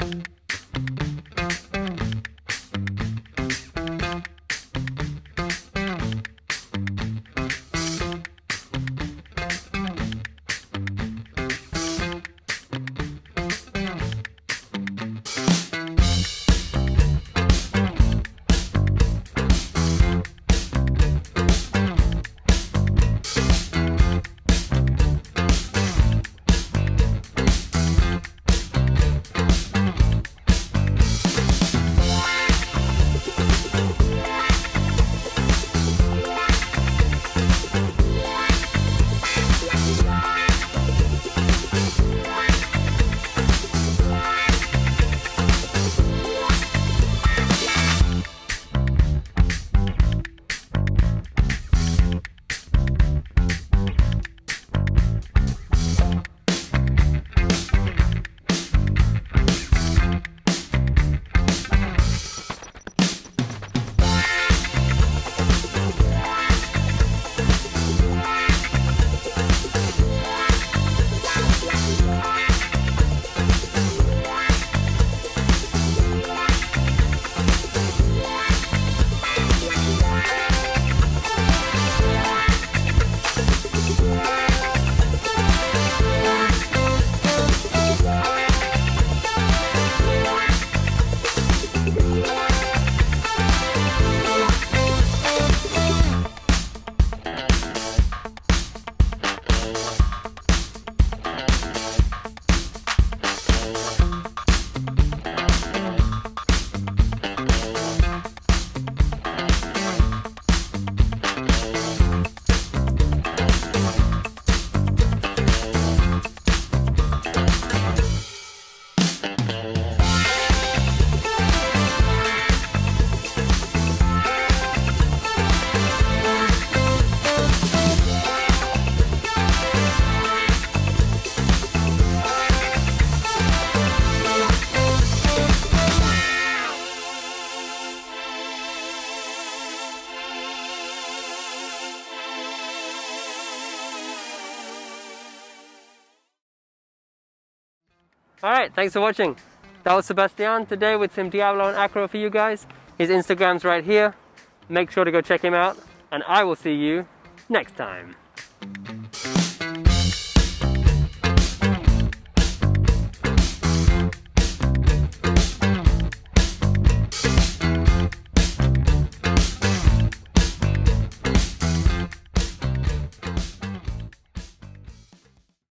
Alright, thanks for watching. That was Sebastian today with some Diabolo and Acro for you guys. His Instagram's right here. Make sure to go check him out, and I will see you next time.